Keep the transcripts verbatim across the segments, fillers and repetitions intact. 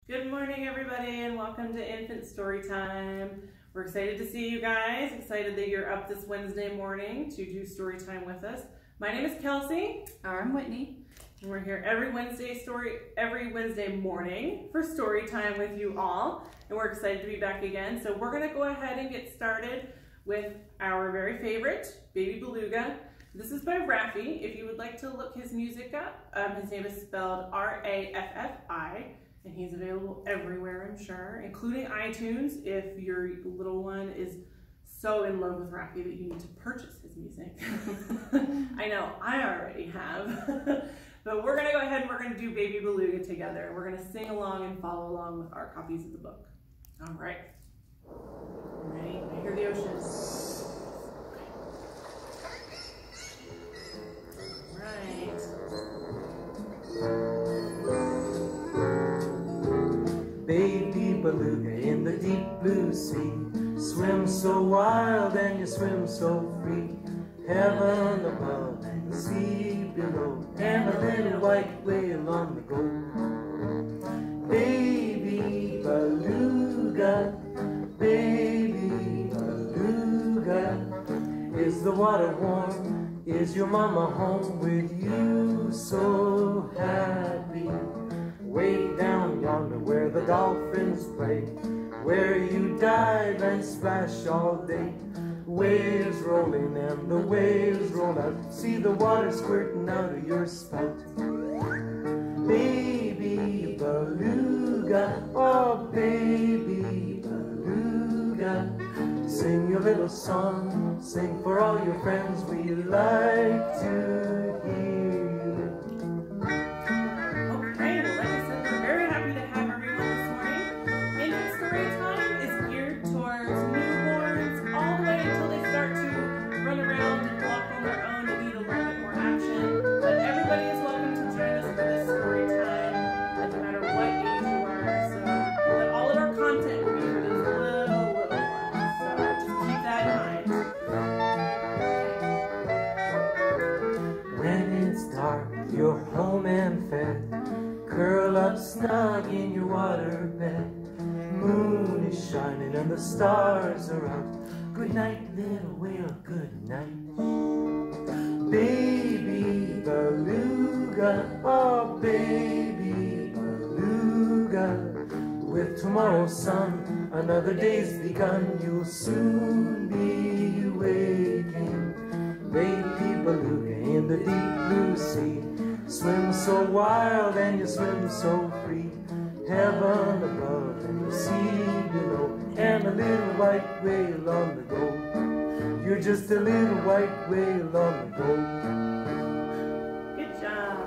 Good morning, everybody, and welcome to Infant Story Time. We're excited to see you guys, excited that you're up this Wednesday morning to do story time with us. My name is Kelsey. I'm Whitney. And we're here every Wednesday story, every Wednesday morning for story time with you all. And we're excited to be back again. So we're gonna go ahead and get started with our very favorite, Baby Beluga. This is by Raffi. If you would like to look his music up, um, his name is spelled R A F F I. And he's available everywhere, I'm sure, including iTunes if your little one is so in love with Raffi that you need to purchase his music. I know, I already have. But we're gonna go ahead and we're gonna do Baby Beluga together. We're gonna sing along and follow along with our copies of the book. All right. Ready? I hear the ocean. Right. Baby beluga in the deep blue sea, swim so wild and you swim so free. Heaven above and the sea below, and a little white whale on the go. Baby beluga, baby beluga, is the water warm? Is your mama home with you so happy? Way down yonder where the dolphins play, where you dive and splash all day. Waves rolling and the waves roll out, see the water squirting out of your spout. Baby beluga, oh baby beluga, sing your little song, sing for all your friends, we like to hear. You're home and fed, curl up snug in your water bed. Moon is shining and the stars are out. Good night, little whale, good night. Baby beluga, oh baby beluga, with tomorrow's sun, another day's begun. You'll soon be waking. Baby beluga in the deep blue sea, swim so wild and you swim so free. Heaven above and the sea below, and a little white whale on the go. You're just a little white whale on the go. Good job.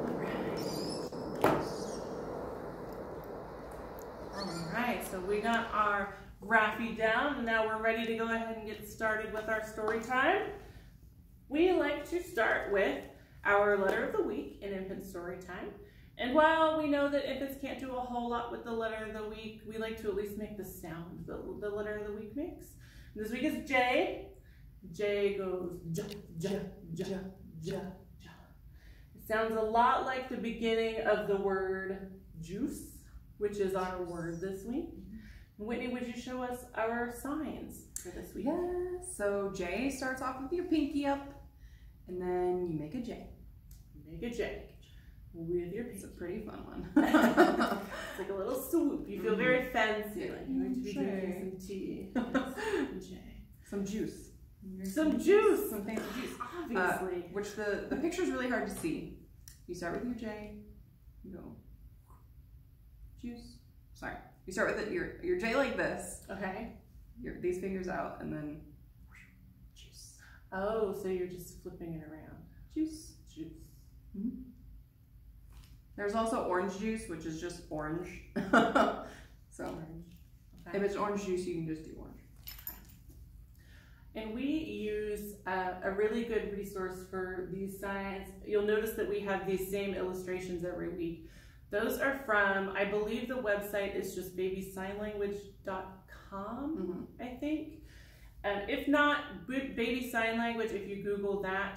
All right, so we got our Raffi down, and now we're ready to go ahead and get started with our story time. We like to start with our letter of the week in Infant Story Time. And while we know that infants can't do a whole lot with the letter of the week, we like to at least make the sound that the letter of the week makes. And this week is J. J goes J, J, J, J, J. It sounds a lot like the beginning of the word juice, which is our word this week. Whitney, would you show us our signs for this week? Yeah, so J starts off with your pinky up, and then you make a J. Make a J with your pinky. It's a pretty fun one. It's like a little swoop. You feel very fancy, like you're going to be J. drinking some tea. Yes. J. Some juice. Some juice. Some fancy juice. Obviously. Uh, which the, the picture's really hard to see. You start with your J, you go, juice. Sorry. You start with it, your, your J like this. Okay. Your, these fingers out, and then juice. Oh, so you're just flipping it around. Juice. Juice. Mm-hmm. There's also orange juice, which is just orange. So Orange. Okay. if it's orange juice, you can just do orange. And we use uh, a really good resource for these signs. You'll notice that we have these same illustrations every week. Those are from, I believe the website is just baby sign language dot com, mm-hmm. I think. Um, if not, Baby Sign Language, if you Google that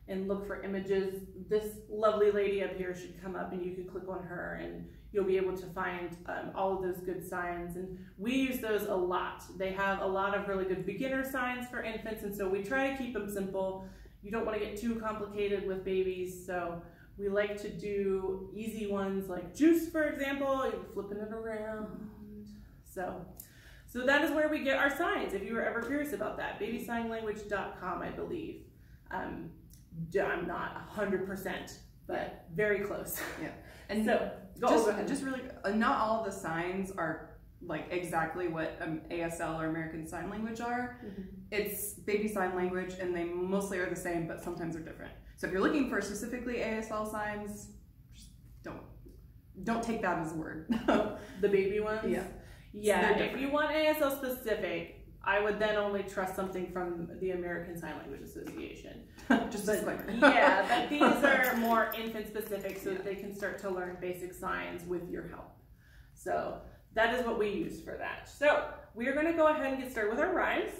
and look for images, this lovely lady up here should come up and you can click on her and you'll be able to find um, all of those good signs. And we use those a lot. They have a lot of really good beginner signs for infants, and so we try to keep them simple. You don't want to get too complicated with babies, so we like to do easy ones like juice, for example. You're flipping it around. So, so that is where we get our signs, if you were ever curious about that. baby sign language dot com, I believe. Um, I'm not one hundred percent, but very close. Yeah. And so, go, just, go ahead. just really, uh, not all the signs are like exactly what um, A S L or American Sign Language are. Mm-hmm. It's baby sign language, and they mostly are the same, but sometimes they're different. So if you're looking for specifically A S L signs, just don't don't take that as a word. The baby ones? Yeah. Yeah, so if you want A S L specific, I would then only trust something from the American Sign Language Association. Just but, disclaimer. Yeah, but these are more infant specific, so yeah. that they can start to learn basic signs with your help. So that is what we use for that. So we're going to go ahead and get started with our rhymes.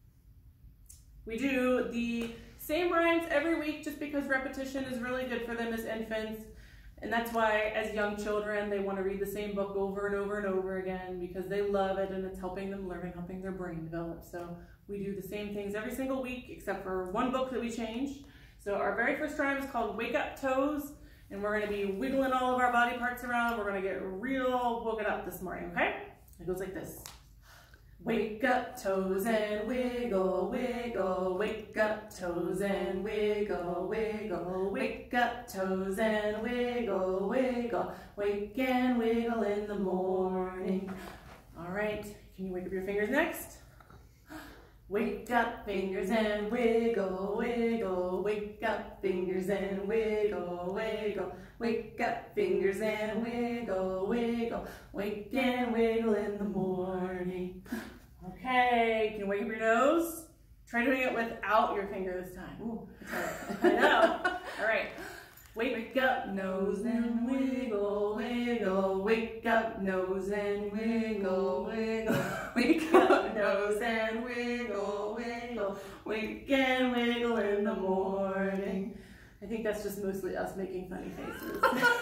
We do the same rhymes every week just because repetition is really good for them as infants. And that's why as young children, they want to read the same book over and over and over again because they love it and it's helping them learn and helping their brain develop. So we do the same things every single week except for one book that we change. So our very first rhyme is called Wake Up Toes, and we're going to be wiggling all of our body parts around. We're going to get real woken up this morning, okay? It goes like this. Wake up toes and wiggle, wiggle, wake up toes and wiggle, wiggle, wake up toes and wiggle, wiggle, wake and wiggle in the morning. All right, can you wake up your fingers next? Wake up fingers and wiggle, wiggle, wake up fingers and wiggle, wiggle, wake up fingers and wiggle, wiggle, wake and wiggle in the morning. Okay, can you wake up your nose? Try doing it without your finger this time. Ooh, it's hard. I know. All right. Wake up nose and wiggle, wiggle, wake up nose and wiggle, wiggle, wake up nose and wiggle, wiggle, wake and wiggle in the morning. I think that's just mostly us making funny faces.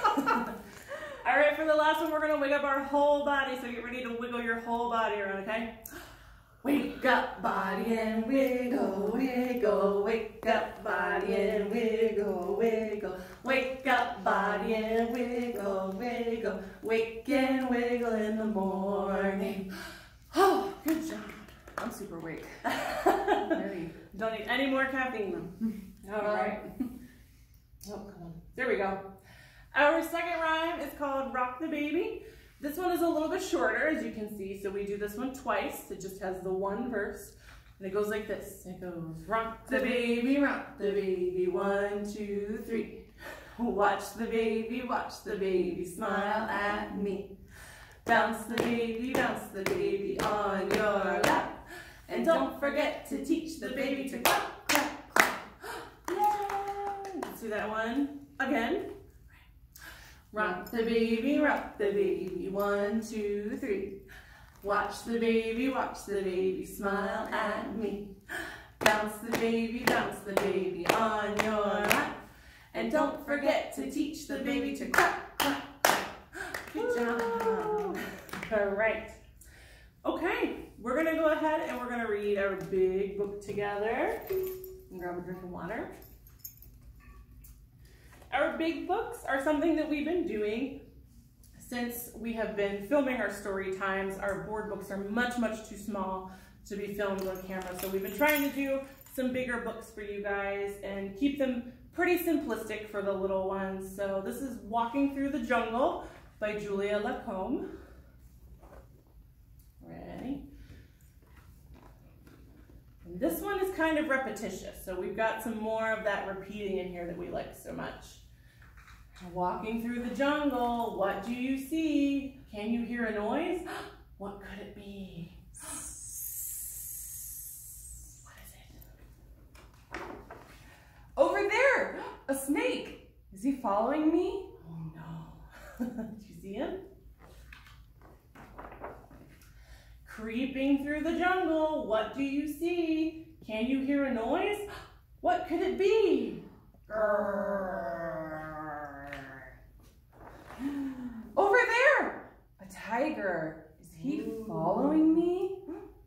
All right, for the last one, we're gonna wake up our whole body, so get ready to wiggle your whole body around, okay? Wake up body and wiggle, wiggle, wake up body and wiggle, wiggle, wake up body and wiggle, wiggle, wake and wiggle in the morning. Oh, good job. I'm super awake. Ready. Don't need any more caffeine. All right. Oh, come on. There we go. Our second rhyme is called Rock the Baby. This one is a little bit shorter, as you can see, so we do this one twice. It just has the one verse, and it goes like this. It goes, rock the baby, rock the baby, one, two, three. Watch the baby, watch the baby, smile at me. Bounce the baby, bounce the baby on your lap. And don't forget to teach the baby to clap, clap, clap. Yay! Let's do that one again. Rock the baby, rock the baby, one, two, three. Watch the baby, watch the baby, smile at me. Bounce the baby, bounce the baby on your lap. And don't forget to teach the baby to clap, clap, clap. Good job. All right. Okay, we're gonna go ahead and we're gonna read our big book together. And grab a drink of water. Our big books are something that we've been doing since we have been filming our story times. Our board books are much, much too small to be filmed on camera. So we've been trying to do some bigger books for you guys and keep them pretty simplistic for the little ones. So this is Walking Through the Jungle by Julia Lacombe. Ready? And this one is kind of repetitious, so we've got some more of that repeating in here that we like so much. Walking through the jungle, what do you see? Can you hear a noise? What could it be? What is it? Over there! A snake! Is he following me? Oh no. Did you see him? Creeping through the jungle, what do you see? Can you hear a noise? What could it be? Over there, a tiger. Is he Ooh. following me?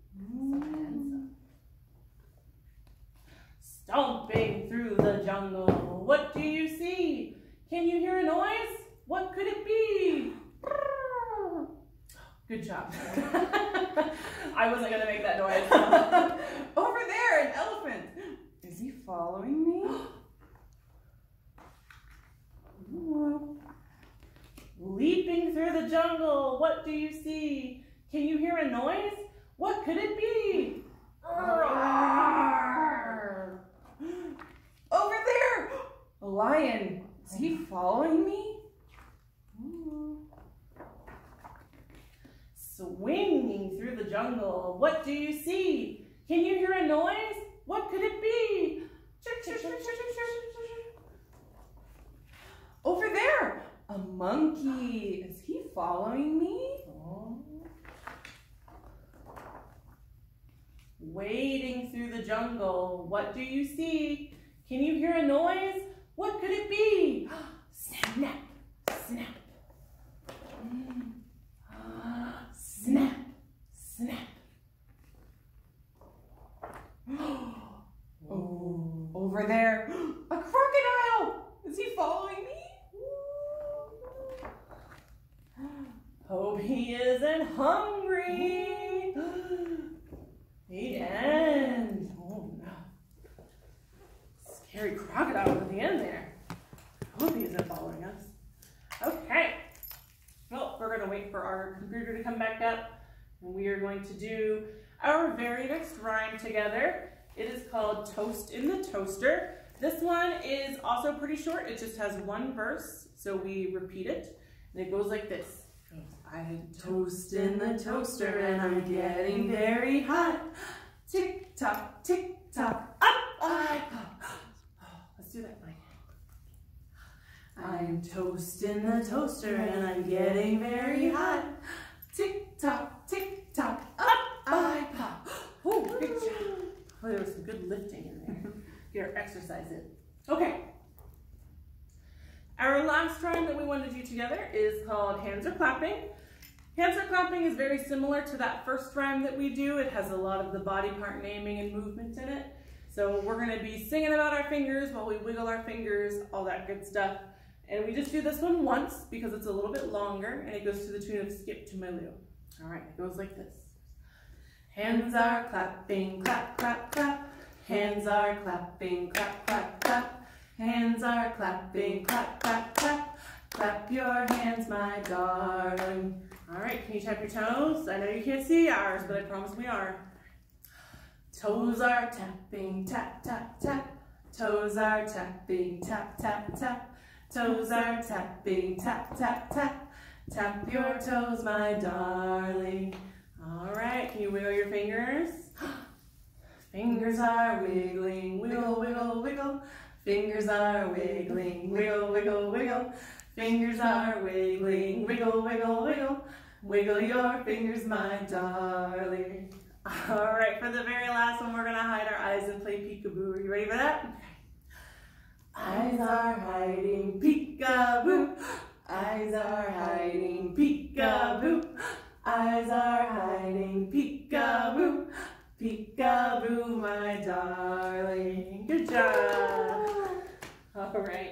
Stomping through the jungle, what do you see? Can you hear a noise? What could it be? Good job. I wasn't gonna make that noise. Over there, an elephant. Is he following me? Leaping through the jungle, what do you see? Can you hear a noise? What could it be? Over there, a lion. Is he following me? Swinging through the jungle, what do you see? Can you hear a noise? What could it be? Over there, a monkey. Is he following me? Oh. Wading through the jungle, what do you see? Can you hear a noise? What could it be? Snap, snap. Mm. Snap, snap. Oh, over there, a crocodile. Is he following me? Hope he isn't hungry. The end. Oh no. Scary crocodile at the end there. Hope he isn't following us. Okay. Well, we're going to wait for our computer to come back up, and we are going to do our very next rhyme together. It is called Toast in the Toaster. This one is also pretty short. It just has one verse, so we repeat it, and it goes like this. I toast in the toaster, and I'm getting very hot. Tick tock, tick tock, up I pop. Let's do that, Mike. I'm toast in the toaster, and I'm getting very hot. Tick tock, tick tock, up I pop. Oh, good job. Oh, there was some good lifting in there. Get our exercise in. Okay. Our last rhyme that we want to do together is called Hands Are Clapping. Hands Are Clapping is very similar to that first rhyme that we do. It has a lot of the body part naming and movement in it. So we're going to be singing about our fingers while we wiggle our fingers, all that good stuff. And we just do this one once because it's a little bit longer, and it goes to the tune of Skip to My Lou. All right, it goes like this. Hands are clapping, clap, clap, clap. Hands are clapping, clap, clap, clap. Hands are clapping, clap, clap, clap. Clap your hands, my darling. All right, can you tap your toes? I know you can't see ours, but I promise we are. Toes are tapping, tap, tap, tap. Toes are tapping, tap, tap, tap. Toes are tapping, tap, tap, tap. Tap your toes, my darling. All right, can you wiggle your fingers? Fingers are wiggling, wiggle, wiggle, wiggle. Fingers are wiggling, wiggle, wiggle, wiggle. Fingers are wiggling, wiggle, wiggle, wiggle. Wiggle your fingers, my darling. All right, for the very last one, we're gonna hide our eyes and play peekaboo. Are you ready for that? Okay. Eyes are hiding, peekaboo. Eyes are hiding, peekaboo. Eyes are hiding, peekaboo. Peekaboo, my darling. Good job. All right.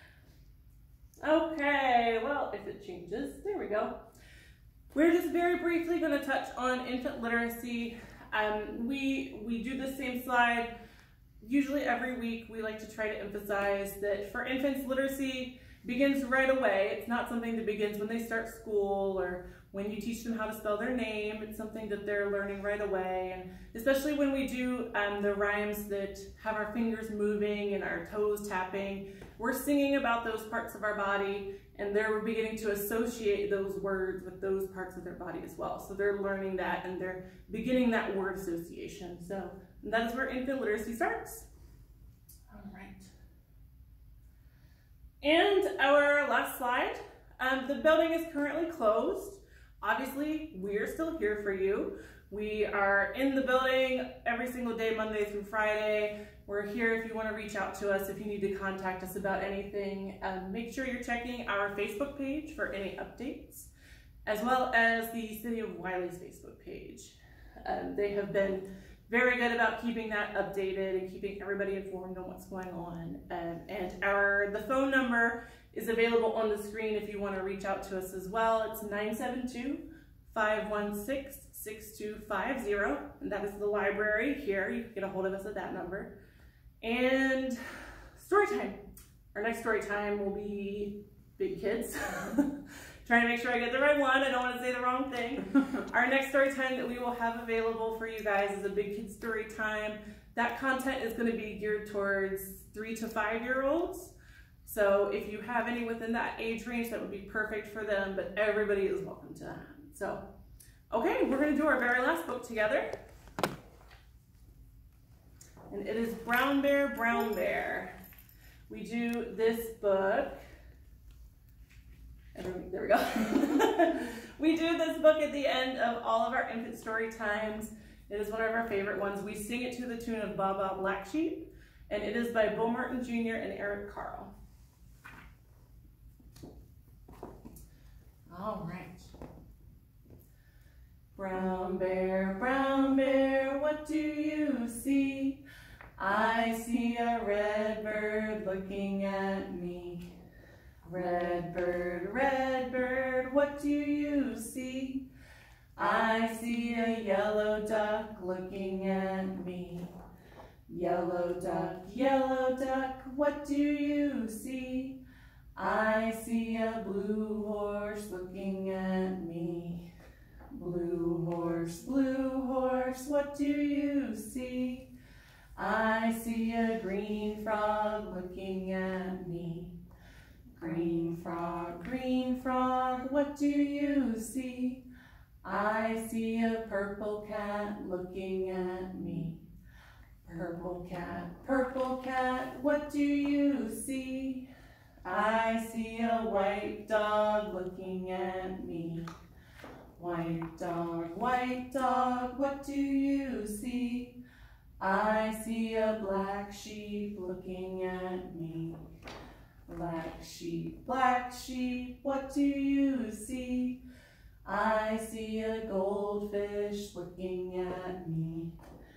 Okay, well, if it changes, there we go. We're just very briefly going to touch on infant literacy. Um, we, we do the same slide. Usually every week we like to try to emphasize that for infants, literacy begins right away. It's not something that begins when they start school or when you teach them how to spell their name. It's something that they're learning right away. And especially when we do um, the rhymes that have our fingers moving and our toes tapping, we're singing about those parts of our body, and they're beginning to associate those words with those parts of their body as well. So they're learning that, and they're beginning that word association. So that is where infant literacy starts. All right. And our last slide. Um, the building is currently closed. Obviously, we're still here for you. We are in the building every single day, Monday through Friday, We're here if you want to reach out to us, if you need to contact us about anything. Um, make sure you're checking our Facebook page for any updates, as well as the City of Wiley's Facebook page. Um, they have been very good about keeping that updated and keeping everybody informed on what's going on. Um, and our the phone number is available on the screen if you want to reach out to us as well. It's nine seven two, five one six, six two five zero, and that is the library here. You can get a hold of us at that number. And story time. Our next story time will be Big Kids. Trying to make sure I get the right one. I don't want to say the wrong thing. Our next story time that we will have available for you guys is a Big Kids story time. That content is going to be geared towards three to five year olds. So if you have any within that age range, that would be perfect for them, but everybody is welcome to that. So, okay, we're going to do our very last book together. And it is Brown Bear, Brown Bear. We do this book. There we go. We do this book at the end of all of our infant story times. It is one of our favorite ones. We sing it to the tune of Baa Baa Black Sheep, and it is by Bo Martin Junior and Eric Carle. All right. Brown bear, brown bear, what do you see? I see a red bird looking at me. Red bird, red bird, what do you see? I see a yellow duck looking at me. Yellow duck, yellow duck, what do you see? I see a blue horse looking at me. Blue horse, blue horse, what do you see? I see a green frog looking at me. Green frog, green frog, what do you see? I see a purple cat looking at me. Purple cat, purple cat, what do you see? I see a white dog looking at me. White dog, white dog, what do you see? I see a black sheep looking at me. Black sheep, black sheep, what do you see? I see a goldfish looking at me.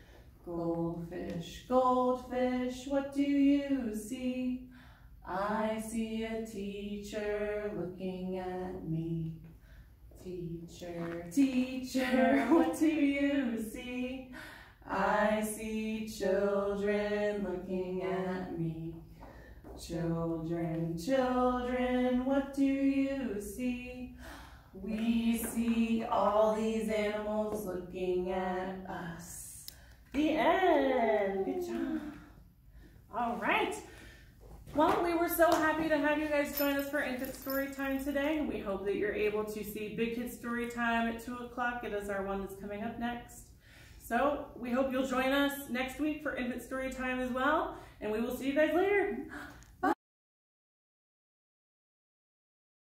Goldfish, goldfish, what do you see? I see a teacher looking at me. Teacher, teacher, what do you see? I see children looking at me. Children, children, what do you see? We see all these animals looking at us. The end. Good job. All right. Well, we were so happy to have you guys join us for Infant Story Time today. We hope that you're able to see Big Kids Story Time at two o'clock. It is our one that's coming up next. So we hope you'll join us next week for Infant Story Time as well. And we will see you guys later.